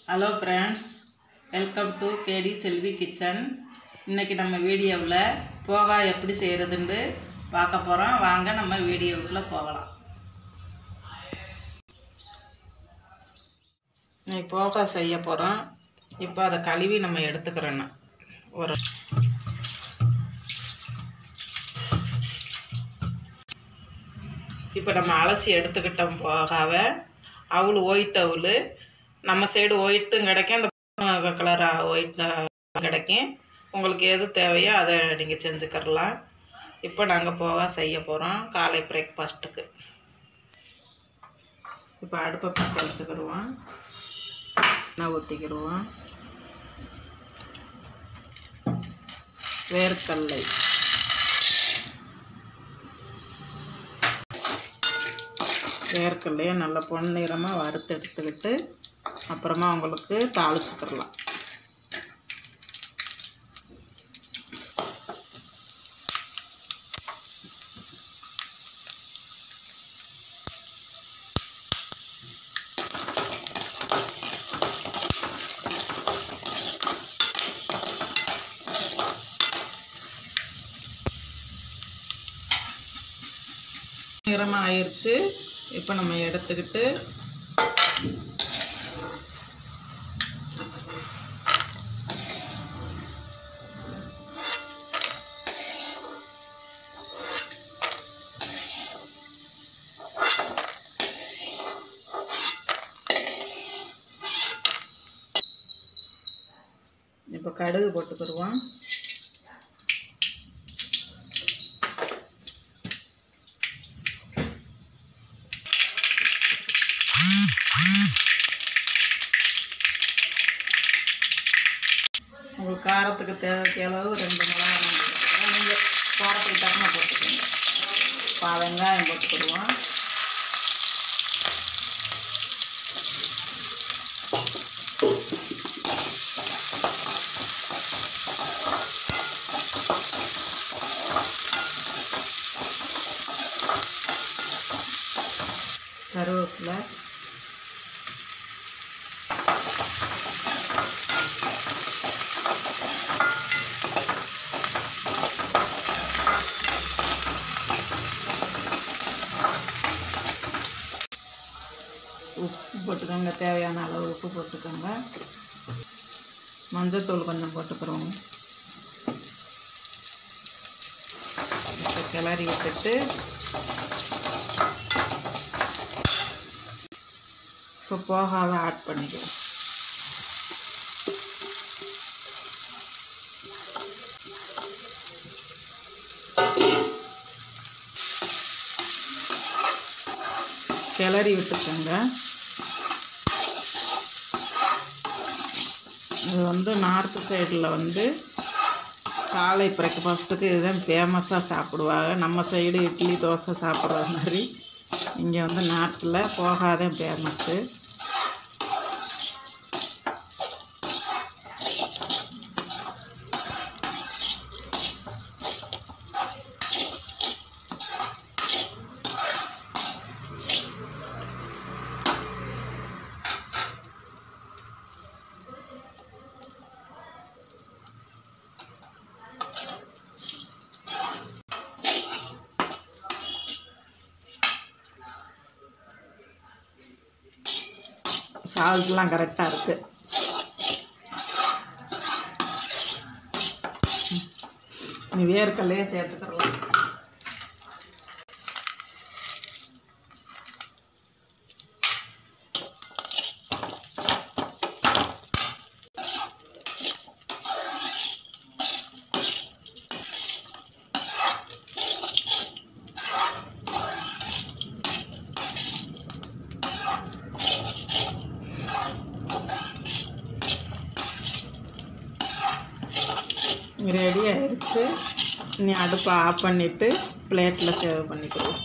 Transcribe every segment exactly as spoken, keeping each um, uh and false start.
Hello friends, welcome to கேடி Selvi kitchen. இன்றைக்கி நம்ம வீடியோவில் போகா எப்படி செய்கிறதுன்னு பார்க்க போகிறோம். வாங்க நம்ம வீடியோவுக்குள்ளே போகலாம். இன்னைக்கு போகா செய்ய போகிறோம். இப்போ அதை கழுவி நம்ம எடுத்துக்கிறோன்னா ஒரு இப்போ நம்ம அலசி எடுத்துக்கிட்டோம் போகாவை. அவள் ஒயிட் அவள் நம்ம சைடு ஒயிட்டும் கிடைக்கும், அந்த கலர் ஒயிட் கிடைக்கும். உங்களுக்கு எது தேவையோ அதை நீங்கள் செஞ்சுக்கிறலாம். இப்போ நாங்கள் போகா செய்ய போகிறோம் காலை பிரேக்ஃபாஸ்ட்டுக்கு. இப்போ அடுப்பை பற்ற வச்சுக்கிடுவோம், எண்ணெய் ஊற்றிக்கிடுவோம். வேர்க்கடலை, வேர்க்கடலையை நல்லா பொன்னிறமாக வறுத்து எடுத்துக்கிட்டு அப்புறமா உங்களுக்கு தாளிச்சுக்கிடலாம். நிறமாக ஆயிடுச்சு. இப்போ நம்ம எடுத்துக்கிட்டு இப்போ கடுகு போட்டுக்கிடுவோம். உங்களுக்கு காரத்துக்கு தேவைக்கு அளவு ரெண்டு மிளகாய் நீங்கள் காரத்துக்கு தக்கமாக போட்டுக்கோங்க. பா வெங்காயம் போட்டுக்கிடுவோம். கருவேப்பிலை, உப்பு போட்டுக்கோங்க, தேவையான அளவு உப்பு போட்டுக்கோங்க. மஞ்சத்தூள் கொஞ்சம் போட்டுக்கிறோம். இப்போ கிளறி விட்டுட்டு இப்போ போகாத ஆட் பண்ணிக்கிறோம். கிளறி விட்டுக்கோங்க. இது வந்து நார்த்து சைடில் வந்து காலை பிரேக்ஃபாஸ்ட்டுக்கு இதுதான் ஃபேமஸாக சாப்பிடுவாங்க. நம்ம சைடு இட்லி தோசை சாப்பிட்ற மாதிரி இங்கே வந்து நார்த்தில் போகாதான் ஃபேமஸ்ஸு. சால்ட்லாம் கரெக்டாக இருக்குது. நீ வேர்க்கடலையே சேர்த்துக்கலாம். ரெடி ஆயிடுச்சு. இனி அடுப்பை ஆஃப் பண்ணிவிட்டு பிளேட்டில் சேவ் பண்ணிக்கிறோம்.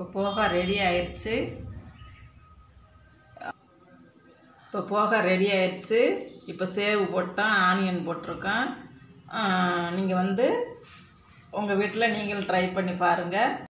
இப்போ போக ரெடி ஆயிடுச்சு. இப்போ போக ரெடி ஆயிடுச்சு. இப்போ சேவு போட்டோம், ஆனியன் போட்டிருக்கோம். நீங்கள் வந்து உங்கள் வீட்டில் நீங்களும் ட்ரை பண்ணி பாருங்கள்.